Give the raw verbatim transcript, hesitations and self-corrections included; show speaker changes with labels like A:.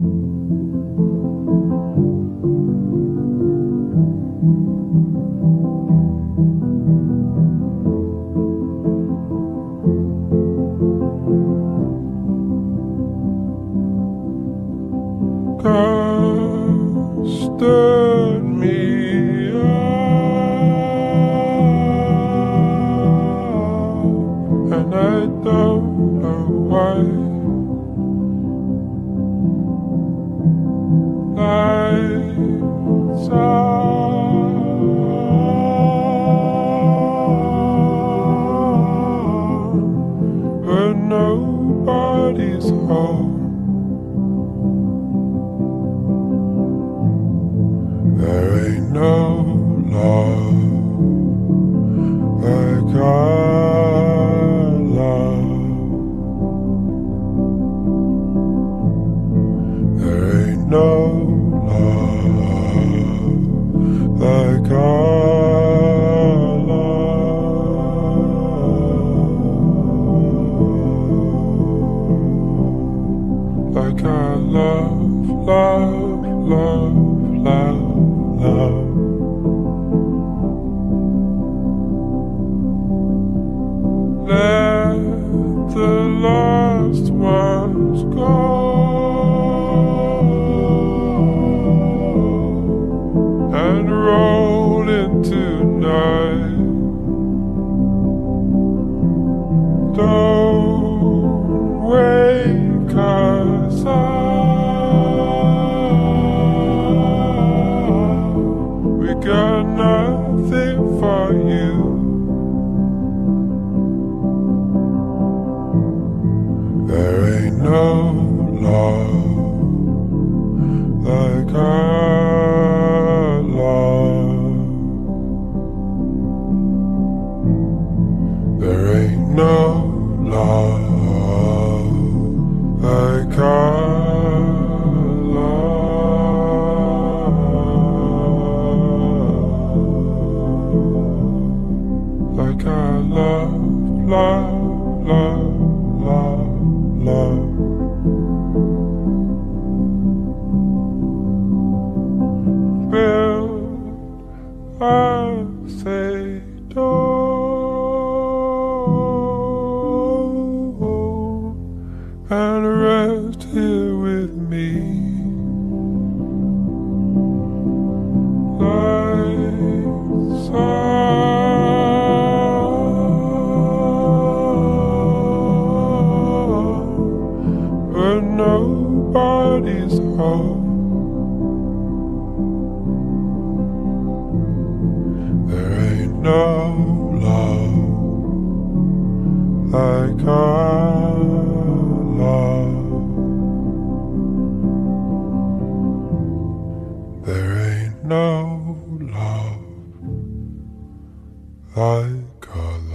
A: God stood me up, and I don't know why. Lights on, but nobody's home. There ain't no love like our love. There ain't no love like our love. Like our love, love, love, love. Love. Let the lost ones go and roll into night. Don't wake us up. Got nothing for you. There ain't no love like our love. There ain't no love like our like our love, love, love, love, love. Build us a door and rest here with me. Lights on, but nobody's home. There ain't no love like our love. There ain't no love like our love.